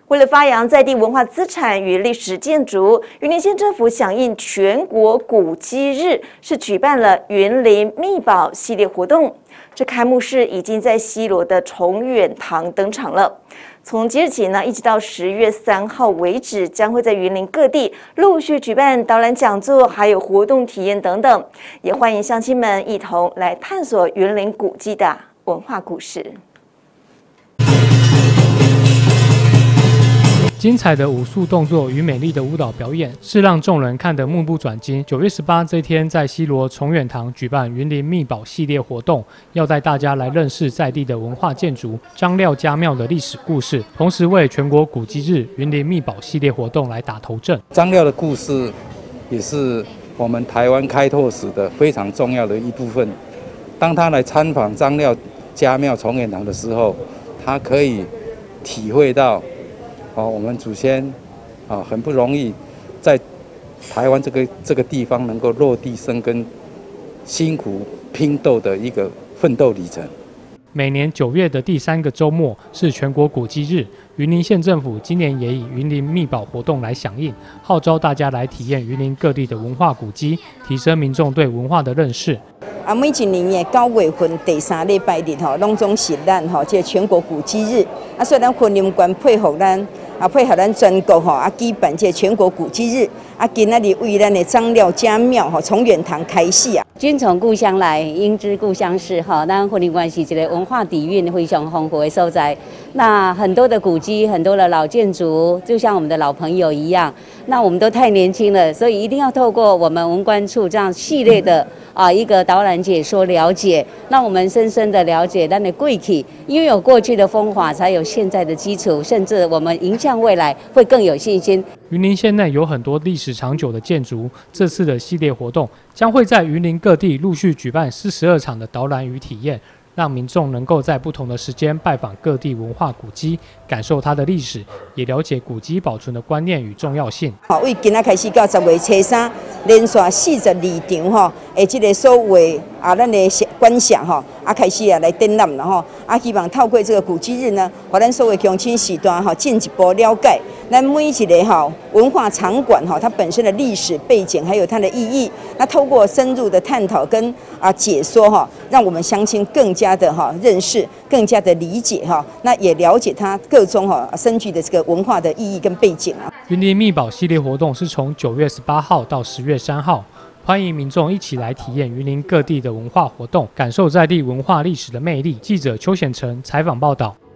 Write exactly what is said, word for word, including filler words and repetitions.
为了发扬在地文化资产与历史建筑，云林县政府响应全国古迹日，是举办了云林秘宝系列活动。这开幕式已经在西螺的崇远堂登场了。从即日起呢，一直到十月三号为止，将会在云林各地陆续举办导览讲座，还有活动体验等等。也欢迎乡亲们一同来探索云林古迹的文化故事。 精彩的武术动作与美丽的舞蹈表演，是让众人看得目不转睛。九月十八这天，在西螺崇远堂举办云林秘宝系列活动，要带大家来认识在地的文化建筑、张廖家庙的历史故事，同时为全国古迹日云林秘宝系列活动来打头阵。 张廖的故事也是我们台湾开拓史的非常重要的一部分。当他来参访张廖家庙崇远堂的时候，他可以体会到。哦，我们祖先啊，很不容易在台湾这个这个地方能够落地生根，辛苦拼斗的一个奋斗里程。 每年九月的第三个周末是全国古迹日，云林县政府今年也以云林秘宝活动来响应，号召大家来体验云林各地的文化古迹，提升民众对文化的认识。 啊，每一年的九月份第三礼拜日吼，拢总是咱吼这全国古迹日。啊，所以咱云林县配合咱啊，配合咱全国吼啊，举办这全国古迹日。啊，今仔日为咱的张廖家庙吼崇远堂开始啊。 君从故乡来，应知故乡事。哈，咱云林县是一个文化底蕴非常丰富的所在。那很多的古迹，很多的老建筑，就像我们的老朋友一样。那我们都太年轻了，所以一定要透过我们文管处这样系列的啊一个导览解说了解，让我们深深的了解咱的过去，因为有过去的风华，才有现在的基础，甚至我们迎向未来会更有信心。 云林县内有很多历史长久的建筑，这次的系列活动将会在云林各地陆续举办四十二场的导览与体验，让民众能够在不同的时间拜访各地文化古迹，感受它的历史，也了解古迹保存的观念与重要性。 好，为今仔开始到十月初三，连续四十二场吼，诶，这个所谓啊，咱的观赏吼，啊开始啊来展览了吼，啊希望透过这个古迹日呢，和咱所有乡亲时段吼进一步了解咱每一个吼文化场馆吼它本身的历史背景，还有它的意义。那透过深入的探讨跟啊解说哈，让我们乡亲更加的哈认识，更加的理解哈，那也了解它各种哈深具的这个文化的意义跟背景啊。 云林秘宝系列活动是从九月十八号到十月三号。欢迎民众一起来体验云林各地的文化活动，感受在地文化历史的魅力。记者邱显成采访报道。